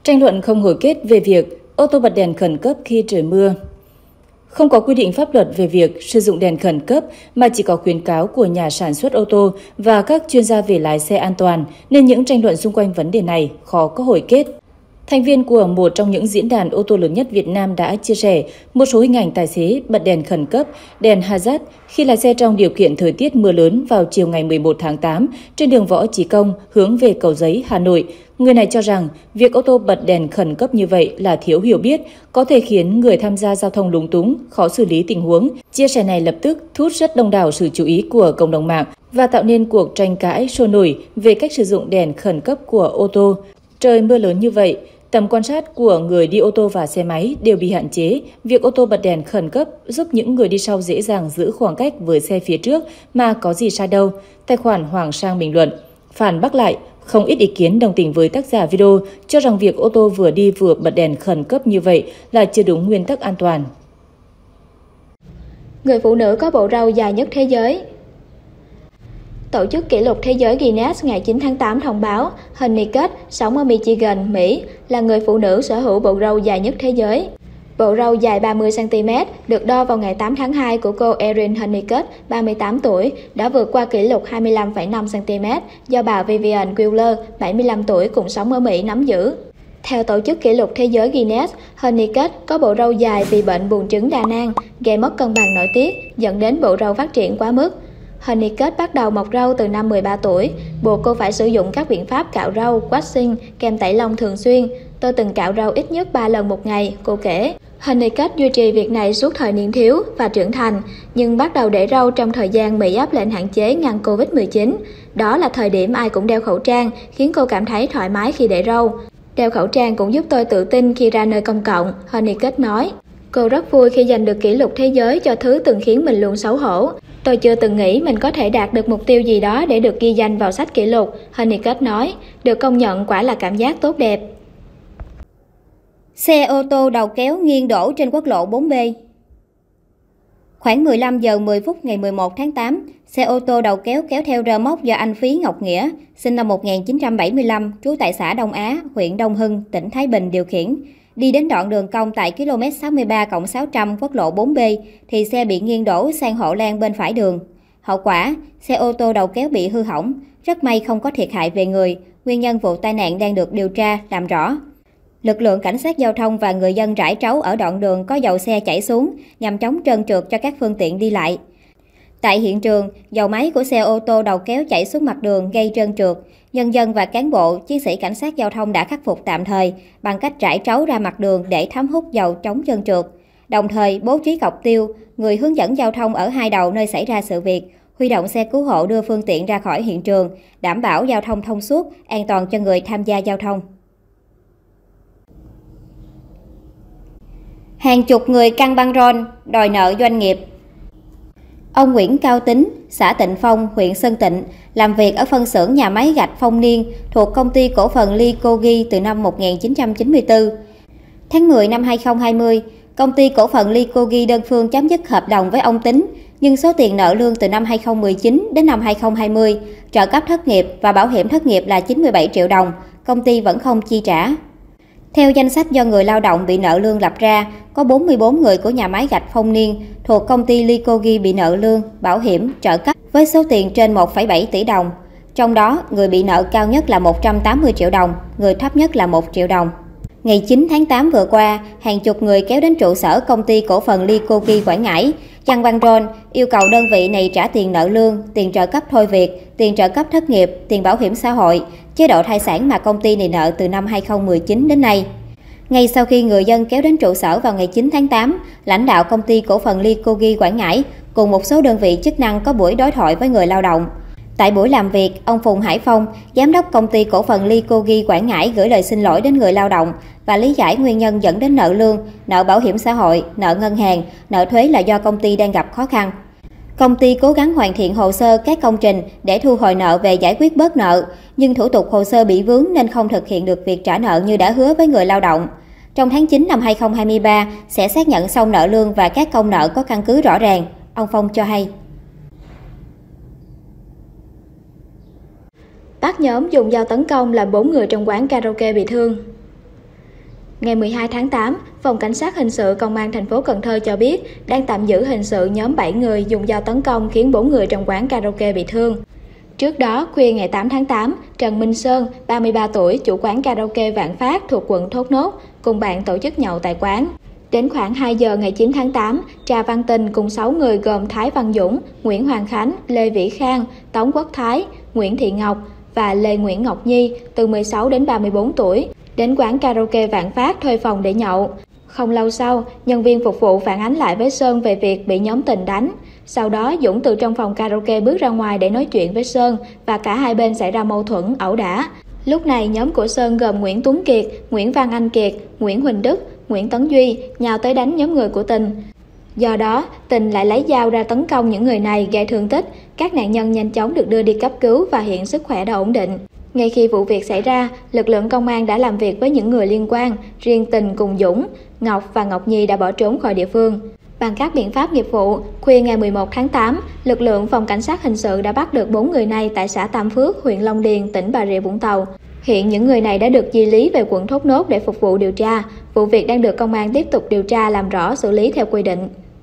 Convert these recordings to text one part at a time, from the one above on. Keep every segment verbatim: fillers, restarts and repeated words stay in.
Tranh luận không hồi kết về việc ô tô bật đèn khẩn cấp khi trời mưa. Không có quy định pháp luật về việc sử dụng đèn khẩn cấp mà chỉ có khuyến cáo của nhà sản xuất ô tô và các chuyên gia về lái xe an toàn, nên những tranh luận xung quanh vấn đề này khó có hồi kết. Thành viên của một trong những diễn đàn ô tô lớn nhất Việt Nam đã chia sẻ một số hình ảnh tài xế bật đèn khẩn cấp, đèn hazard khi lái xe trong điều kiện thời tiết mưa lớn vào chiều ngày mười một tháng tám trên đường Võ Chí Công hướng về Cầu Giấy, Hà Nội. Người này cho rằng việc ô tô bật đèn khẩn cấp như vậy là thiếu hiểu biết, có thể khiến người tham gia giao thông lúng túng, khó xử lý tình huống. Chia sẻ này lập tức thu hút rất đông đảo sự chú ý của cộng đồng mạng và tạo nên cuộc tranh cãi sôi nổi về cách sử dụng đèn khẩn cấp của ô tô. Trời mưa lớn như vậy, tầm quan sát của người đi ô tô và xe máy đều bị hạn chế. Việc ô tô bật đèn khẩn cấp giúp những người đi sau dễ dàng giữ khoảng cách với xe phía trước mà có gì sai đâu. Tài khoản Hoàng Sang bình luận. Phản bác lại, không ít ý kiến đồng tình với tác giả video cho rằng việc ô tô vừa đi vừa bật đèn khẩn cấp như vậy là chưa đúng nguyên tắc an toàn. Người phụ nữ có bộ râu dài nhất thế giới. Tổ chức kỷ lục thế giới Guinness ngày chín tháng tám thông báo Honeycutt, sống ở Michigan, Mỹ, là người phụ nữ sở hữu bộ râu dài nhất thế giới. Bộ râu dài ba mươi xăng ti mét được đo vào ngày tám tháng hai của cô Erin Honeycutt, ba mươi tám tuổi, đã vượt qua kỷ lục hai mươi lăm phẩy năm xăng ti mét do bà Vivian Wheeler, bảy mươi lăm tuổi, cùng sống ở Mỹ nắm giữ. Theo Tổ chức kỷ lục thế giới Guinness, Honeycutt có bộ râu dài vì bệnh buồng trứng đa nang, gây mất cân bằng nội tiết, dẫn đến bộ râu phát triển quá mức. Honeycutt bắt đầu mọc râu từ năm mười ba tuổi, buộc cô phải sử dụng các biện pháp cạo râu, waxing, kèm tẩy lông thường xuyên. Tôi từng cạo râu ít nhất ba lần một ngày, cô kể. Honeycutt duy trì việc này suốt thời niên thiếu và trưởng thành, nhưng bắt đầu để râu trong thời gian Mỹ áp lệnh hạn chế ngăn Covid mười chín. Đó là thời điểm ai cũng đeo khẩu trang, khiến cô cảm thấy thoải mái khi để râu. Đeo khẩu trang cũng giúp tôi tự tin khi ra nơi công cộng, Honeycutt nói. Cô rất vui khi giành được kỷ lục thế giới cho thứ từng khiến mình luôn xấu hổ. Tôi chưa từng nghĩ mình có thể đạt được mục tiêu gì đó để được ghi danh vào sách kỷ lục, Honeycutt nói. Được công nhận quả là cảm giác tốt đẹp. Xe ô tô đầu kéo nghiêng đổ trên quốc lộ bốn B. Khoảng mười lăm giờ mười phút ngày mười một tháng tám, xe ô tô đầu kéo kéo theo rơ móc do anh Phí Ngọc Nghĩa, sinh năm một nghìn chín trăm bảy mươi lăm, trú tại xã Đông Á, huyện Đông Hưng, tỉnh Thái Bình điều khiển. Đi đến đoạn đường cong tại km sáu mươi ba cộng sáu trăm quốc lộ bốn B thì xe bị nghiêng đổ sang hộ lan bên phải đường. Hậu quả, xe ô tô đầu kéo bị hư hỏng, rất may không có thiệt hại về người. Nguyên nhân vụ tai nạn đang được điều tra, làm rõ. Lực lượng cảnh sát giao thông và người dân rải trấu ở đoạn đường có dầu xe chảy xuống nhằm chống trơn trượt cho các phương tiện đi lại. Tại hiện trường, dầu máy của xe ô tô đầu kéo chảy xuống mặt đường gây trơn trượt. Nhân dân và cán bộ, chiến sĩ cảnh sát giao thông đã khắc phục tạm thời bằng cách rải trấu ra mặt đường để thấm hút dầu chống trơn trượt. Đồng thời bố trí cọc tiêu, người hướng dẫn giao thông ở hai đầu nơi xảy ra sự việc, huy động xe cứu hộ đưa phương tiện ra khỏi hiện trường, đảm bảo giao thông thông suốt, an toàn cho người tham gia giao thông. Hàng chục người căng băng rôn đòi nợ doanh nghiệp. Ông Nguyễn Cao Tính, xã Tịnh Phong, huyện Sơn Tịnh, làm việc ở phân xưởng nhà máy gạch Phong Niên thuộc công ty cổ phần Lycogi từ năm một nghìn chín trăm chín mươi tư. Tháng mười năm hai nghìn không trăm hai mươi, công ty cổ phần Lycogi đơn phương chấm dứt hợp đồng với ông Tính, nhưng số tiền nợ lương từ năm hai nghìn không trăm mười chín đến năm hai nghìn không trăm hai mươi, trợ cấp thất nghiệp và bảo hiểm thất nghiệp là chín mươi bảy triệu đồng, công ty vẫn không chi trả. Theo danh sách do người lao động bị nợ lương lập ra, có bốn mươi bốn người của nhà máy gạch Phong Niên thuộc công ty Lycogi bị nợ lương, bảo hiểm, trợ cấp với số tiền trên một phẩy bảy tỷ đồng. Trong đó, người bị nợ cao nhất là một trăm tám mươi triệu đồng, người thấp nhất là một triệu đồng. Ngày chín tháng tám vừa qua, hàng chục người kéo đến trụ sở công ty cổ phần Lycogi Quảng Ngãi, chăng băng rôn yêu cầu đơn vị này trả tiền nợ lương, tiền trợ cấp thôi việc, tiền trợ cấp thất nghiệp, tiền bảo hiểm xã hội, chế độ thai sản mà công ty này nợ từ năm hai nghìn không trăm mười chín đến nay. Ngay sau khi người dân kéo đến trụ sở vào ngày chín tháng tám, lãnh đạo công ty cổ phần Lycogi Quảng Ngãi cùng một số đơn vị chức năng có buổi đối thoại với người lao động. Tại buổi làm việc, ông Phùng Hải Phong, giám đốc công ty cổ phần Lycogi Quảng Ngãi gửi lời xin lỗi đến người lao động và lý giải nguyên nhân dẫn đến nợ lương, nợ bảo hiểm xã hội, nợ ngân hàng, nợ thuế là do công ty đang gặp khó khăn. Công ty cố gắng hoàn thiện hồ sơ các công trình để thu hồi nợ về giải quyết bớt nợ, nhưng thủ tục hồ sơ bị vướng nên không thực hiện được việc trả nợ như đã hứa với người lao động. Trong tháng chín năm hai nghìn không trăm hai mươi ba, sẽ xác nhận xong nợ lương và các công nợ có căn cứ rõ ràng, ông Phong cho hay. Bắt nhóm dùng dao tấn công làm bốn người trong quán karaoke bị thương. Ngày mười hai tháng tám, Phòng Cảnh sát Hình sự Công an thành phố Cần Thơ cho biết đang tạm giữ hình sự nhóm bảy người dùng dao tấn công khiến bốn người trong quán karaoke bị thương. Trước đó, khuya ngày tám tháng tám, Trần Minh Sơn, ba mươi ba tuổi, chủ quán karaoke Vạn Phát thuộc quận Thốt Nốt, cùng bạn tổ chức nhậu tại quán. Đến khoảng hai giờ ngày chín tháng tám, Trà Văn Tình cùng sáu người gồm Thái Văn Dũng, Nguyễn Hoàng Khánh, Lê Vĩ Khang, Tống Quốc Thái, Nguyễn Thị Ngọc và Lê Nguyễn Ngọc Nhi, từ mười sáu đến ba mươi bốn tuổi, đến quán karaoke Vạn Phát thuê phòng để nhậu. Không lâu sau, nhân viên phục vụ phản ánh lại với Sơn về việc bị nhóm Tình đánh. Sau đó, Dũng từ trong phòng karaoke bước ra ngoài để nói chuyện với Sơn và cả hai bên xảy ra mâu thuẫn, ẩu đả. Lúc này, nhóm của Sơn gồm Nguyễn Tuấn Kiệt, Nguyễn Văn Anh Kiệt, Nguyễn Huỳnh Đức, Nguyễn Tấn Duy nhào tới đánh nhóm người của Tình. Do đó, Tình lại lấy dao ra tấn công những người này gây thương tích. Các nạn nhân nhanh chóng được đưa đi cấp cứu và hiện sức khỏe đã ổn định. Ngay khi vụ việc xảy ra, lực lượng công an đã làm việc với những người liên quan, riêng Tình cùng Dũng, Ngọc và Ngọc Nhi đã bỏ trốn khỏi địa phương. Bằng các biện pháp nghiệp vụ, khuya ngày mười một tháng tám, lực lượng Phòng Cảnh sát Hình sự đã bắt được bốn người này tại xã Tam Phước, huyện Long Điền, tỉnh Bà Rịa Vũng Tàu. Hiện những người này đã được di lý về quận Thốt Nốt để phục vụ điều tra. Vụ việc đang được công an tiếp tục điều tra làm rõ, xử lý theo quy định.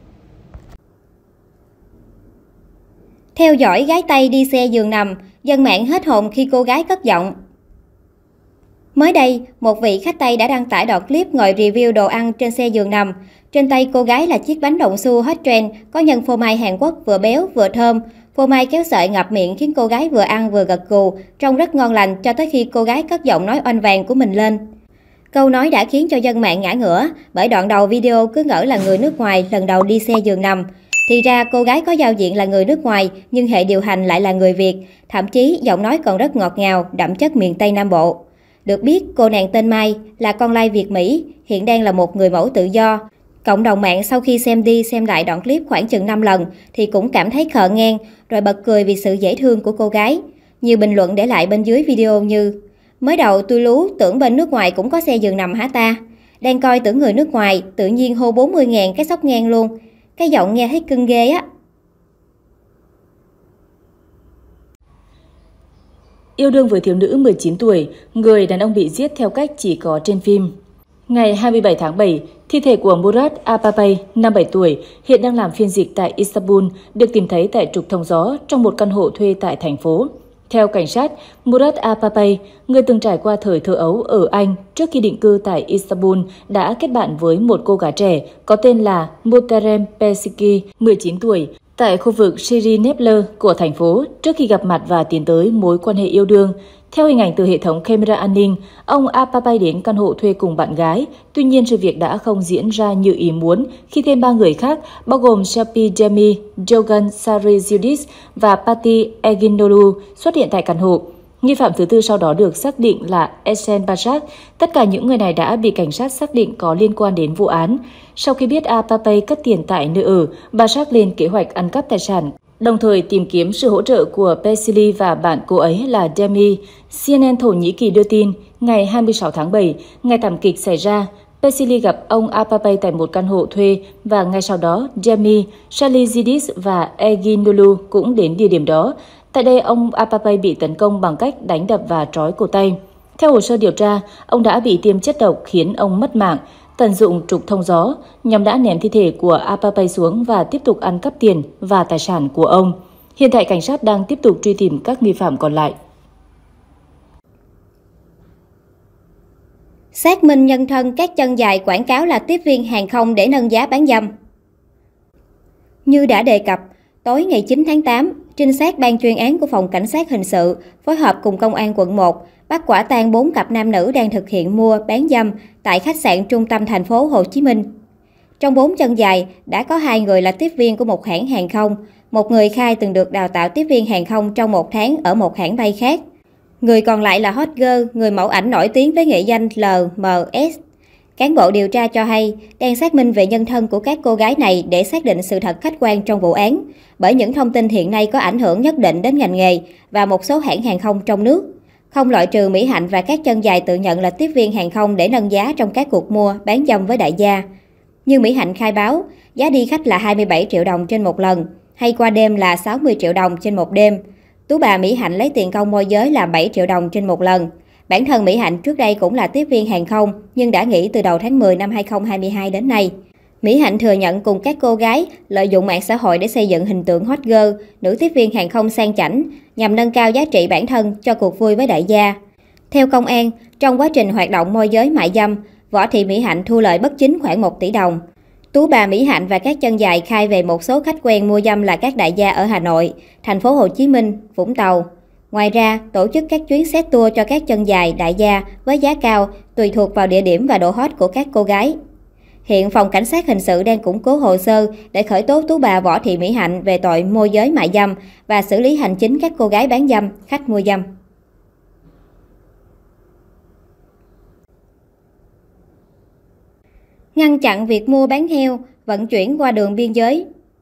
Theo dõi gái Tây đi xe giường nằm, dân mạng hết hồn khi cô gái cất giọng. Mới đây, một vị khách Tây đã đăng tải đoạn clip ngồi review đồ ăn trên xe giường nằm. Trên tay cô gái là chiếc bánh đồng xu hot trend, có nhân phô mai Hàn Quốc vừa béo vừa thơm. Phô mai kéo sợi ngập miệng khiến cô gái vừa ăn vừa gật gù, trông rất ngon lành cho tới khi cô gái cất giọng nói oanh vàng của mình lên. Câu nói đã khiến cho dân mạng ngã ngửa, bởi đoạn đầu video cứ ngỡ là người nước ngoài lần đầu đi xe giường nằm. Thì ra cô gái có giao diện là người nước ngoài nhưng hệ điều hành lại là người Việt, thậm chí giọng nói còn rất ngọt ngào, đậm chất miền Tây Nam Bộ. Được biết, cô nàng tên Mai là con lai Việt Mỹ, hiện đang là một người mẫu tự do. Cộng đồng mạng sau khi xem đi xem lại đoạn clip khoảng chừng năm lần thì cũng cảm thấy khờ ngang, rồi bật cười vì sự dễ thương của cô gái. Nhiều bình luận để lại bên dưới video như: mới đầu tôi lú tưởng bên nước ngoài cũng có xe giường nằm hả ta? Đang coi tưởng người nước ngoài, tự nhiên hô bốn mươi ngàn cái sốc ngang luôn. Cái giọng nghe thấy cưng ghê á. Yêu đương với thiếu nữ mười chín tuổi, người đàn ông bị giết theo cách chỉ có trên phim. Ngày hai mươi bảy tháng bảy, thi thể của Murat Apapay, năm mươi bảy tuổi, hiện đang làm phiên dịch tại Istanbul, được tìm thấy tại trục thông gió trong một căn hộ thuê tại thành phố. Theo cảnh sát, Murat Apapay, người từng trải qua thời thơ ấu ở Anh trước khi định cư tại Istanbul, đã kết bạn với một cô gái trẻ có tên là Muhterem Pesiki, mười chín tuổi, tại khu vực Şirinevler của thành phố trước khi gặp mặt và tiến tới mối quan hệ yêu đương. Theo hình ảnh từ hệ thống camera an ninh, ông Apapay đến căn hộ thuê cùng bạn gái. Tuy nhiên, sự việc đã không diễn ra như ý muốn khi thêm ba người khác, bao gồm Shapi Demi, Jogan Sarıjudis và Pati Eginolu xuất hiện tại căn hộ. Nghi phạm thứ tư sau đó được xác định là Esen Başak. Tất cả những người này đã bị cảnh sát xác định có liên quan đến vụ án. Sau khi biết Apapay cất tiền tại nơi ở, Başak lên kế hoạch ăn cắp tài sản, đồng thời tìm kiếm sự hỗ trợ của Pesili và bạn cô ấy là Demi. xê en en Thổ Nhĩ Kỳ đưa tin, ngày hai mươi sáu tháng bảy, ngày thảm kịch xảy ra, Pesili gặp ông Apapay tại một căn hộ thuê và ngay sau đó Demi, Sarıjudis và Eginolu cũng đến địa điểm đó. Tại đây, ông Apapay bị tấn công bằng cách đánh đập và trói cổ tay. Theo hồ sơ điều tra, ông đã bị tiêm chất độc khiến ông mất mạng. Tận dụng trục thông gió, nhóm đã ném thi thể của Apapay xuống và tiếp tục ăn cắp tiền và tài sản của ông. Hiện tại, cảnh sát đang tiếp tục truy tìm các nghi phạm còn lại. Xác minh nhân thân các chân dài quảng cáo là tiếp viên hàng không để nâng giá bán dâm. Như đã đề cập, tối ngày chín tháng tám, trinh sát ban chuyên án của Phòng Cảnh sát Hình sự phối hợp cùng Công an quận một bắt quả tang bốn cặp nam nữ đang thực hiện mua bán dâm tại khách sạn trung tâm thành phố Hồ Chí Minh. Trong bốn chân dài, đã có hai người là tiếp viên của một hãng hàng không, một người khai từng được đào tạo tiếp viên hàng không trong một tháng ở một hãng bay khác. Người còn lại là hot girl, người mẫu ảnh nổi tiếng với nghệ danh lờ em ét. Cán bộ điều tra cho hay đang xác minh về nhân thân của các cô gái này để xác định sự thật khách quan trong vụ án, bởi những thông tin hiện nay có ảnh hưởng nhất định đến ngành nghề và một số hãng hàng không trong nước. Không loại trừ Mỹ Hạnh và các chân dài tự nhận là tiếp viên hàng không để nâng giá trong các cuộc mua bán dâm với đại gia. Như Mỹ Hạnh khai báo, giá đi khách là hai mươi bảy triệu đồng trên một lần, hay qua đêm là sáu mươi triệu đồng trên một đêm. Tú bà Mỹ Hạnh lấy tiền công môi giới là bảy triệu đồng trên một lần. Bản thân Mỹ Hạnh trước đây cũng là tiếp viên hàng không, nhưng đã nghỉ từ đầu tháng mười năm hai nghìn không trăm hai mươi hai đến nay. Mỹ Hạnh thừa nhận cùng các cô gái lợi dụng mạng xã hội để xây dựng hình tượng hot girl, nữ tiếp viên hàng không sang chảnh, nhằm nâng cao giá trị bản thân cho cuộc vui với đại gia. Theo công an, trong quá trình hoạt động môi giới mại dâm, Võ Thị Mỹ Hạnh thu lợi bất chính khoảng một tỷ đồng. Tú bà Mỹ Hạnh và các chân dài khai về một số khách quen mua dâm là các đại gia ở Hà Nội, thành phố Hồ Chí Minh, Vũng Tàu. Ngoài ra, tổ chức các chuyến set tour cho các chân dài, đại gia với giá cao, tùy thuộc vào địa điểm và độ hot của các cô gái. Hiện Phòng Cảnh sát Hình sự đang củng cố hồ sơ để khởi tố tú bà Võ Thị Mỹ Hạnh về tội môi giới mại dâm và xử lý hành chính các cô gái bán dâm, khách mua dâm. Ngăn chặn việc mua bán heo, vận chuyển qua đường biên giới.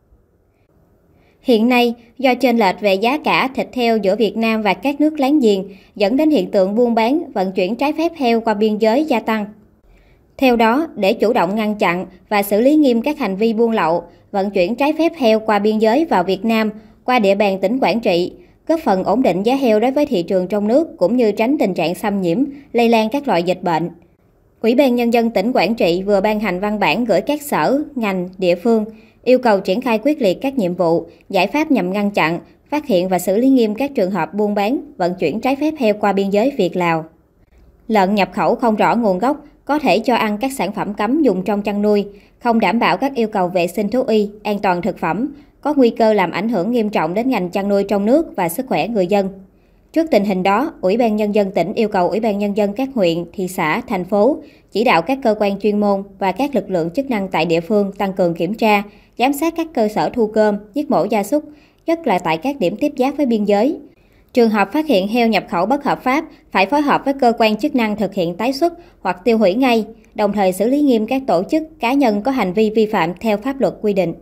Hiện nay, do chênh lệch về giá cả thịt heo giữa Việt Nam và các nước láng giềng, dẫn đến hiện tượng buôn bán, vận chuyển trái phép heo qua biên giới gia tăng. Theo đó, để chủ động ngăn chặn và xử lý nghiêm các hành vi buôn lậu, vận chuyển trái phép heo qua biên giới vào Việt Nam qua địa bàn tỉnh Quảng Trị, góp phần ổn định giá heo đối với thị trường trong nước cũng như tránh tình trạng xâm nhiễm, lây lan các loại dịch bệnh. Ủy ban Nhân dân tỉnh Quảng Trị vừa ban hành văn bản gửi các sở, ngành, địa phương, yêu cầu triển khai quyết liệt các nhiệm vụ, giải pháp nhằm ngăn chặn, phát hiện và xử lý nghiêm các trường hợp buôn bán, vận chuyển trái phép heo qua biên giới Việt-Lào. Lợn nhập khẩu không rõ nguồn gốc, có thể cho ăn các sản phẩm cấm dùng trong chăn nuôi, không đảm bảo các yêu cầu vệ sinh thú y, an toàn thực phẩm, có nguy cơ làm ảnh hưởng nghiêm trọng đến ngành chăn nuôi trong nước và sức khỏe người dân. Trước tình hình đó, Ủy ban Nhân dân tỉnh yêu cầu Ủy ban Nhân dân các huyện, thị xã, thành phố chỉ đạo các cơ quan chuyên môn và các lực lượng chức năng tại địa phương tăng cường kiểm tra, giám sát các cơ sở thu gom, giết mổ gia súc, nhất là tại các điểm tiếp giáp với biên giới. Trường hợp phát hiện heo nhập khẩu bất hợp pháp, phải phối hợp với cơ quan chức năng thực hiện tái xuất hoặc tiêu hủy ngay, đồng thời xử lý nghiêm các tổ chức, cá nhân có hành vi vi phạm theo pháp luật quy định.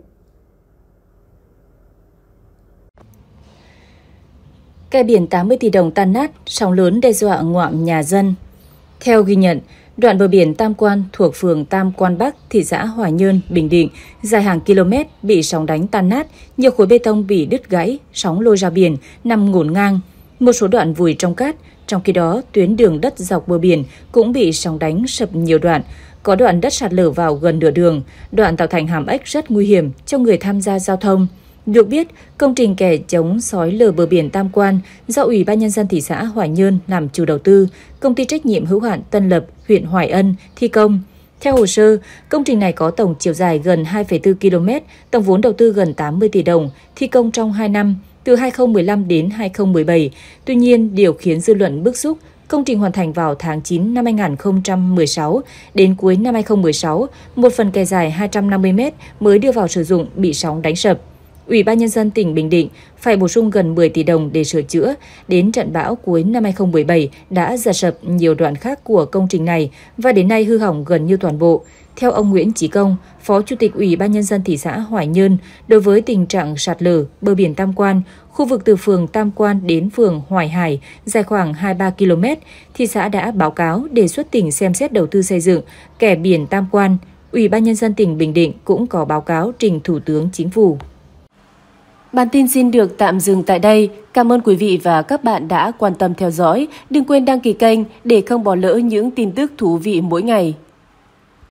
Kè biển tám mươi tỷ đồng tan nát, sóng lớn đe dọa ngoạm nhà dân. Theo ghi nhận, đoạn bờ biển Tam Quan thuộc phường Tam Quan Bắc, thị xã Hoài Nhơn, Bình Định, dài hàng km bị sóng đánh tan nát, nhiều khối bê tông bị đứt gãy, sóng lôi ra biển, nằm ngổn ngang. Một số đoạn vùi trong cát, trong khi đó tuyến đường đất dọc bờ biển cũng bị sóng đánh sập nhiều đoạn. Có đoạn đất sạt lở vào gần nửa đường, đoạn tạo thành hàm ếch rất nguy hiểm cho người tham gia giao thông. Được biết, công trình kè chống xói lở bờ biển Tam Quan do Ủy ban Nhân dân thị xã Hoài Nhơn làm chủ đầu tư, công ty trách nhiệm hữu hạn Tân Lập, huyện Hoài Ân thi công. Theo hồ sơ, công trình này có tổng chiều dài gần hai phẩy bốn ki lô mét, tổng vốn đầu tư gần tám mươi tỷ đồng, thi công trong hai năm, từ hai nghìn không trăm mười lăm đến hai nghìn không trăm mười bảy. Tuy nhiên, điều khiến dư luận bức xúc, công trình hoàn thành vào tháng chín năm hai nghìn không trăm mười sáu, đến cuối năm hai nghìn không trăm mười sáu, một phần kè dài hai trăm năm mươi mét mới đưa vào sử dụng bị sóng đánh sập. Ủy ban Nhân dân tỉnh Bình Định phải bổ sung gần mười tỷ đồng để sửa chữa. Đến trận bão cuối năm hai nghìn không trăm mười bảy đã giật sập nhiều đoạn khác của công trình này và đến nay hư hỏng gần như toàn bộ. Theo ông Nguyễn Chí Công, Phó Chủ tịch Ủy ban Nhân dân thị xã Hoài Nhơn, đối với tình trạng sạt lở bờ biển Tam Quan, khu vực từ phường Tam Quan đến phường Hoài Hải dài khoảng hai mươi ba ki lô mét, thị xã đã báo cáo đề xuất tỉnh xem xét đầu tư xây dựng kè biển Tam Quan. Ủy ban Nhân dân tỉnh Bình Định cũng có báo cáo trình Thủ tướng Chính phủ. Bản tin xin được tạm dừng tại đây. Cảm ơn quý vị và các bạn đã quan tâm theo dõi. Đừng quên đăng ký kênh để không bỏ lỡ những tin tức thú vị mỗi ngày.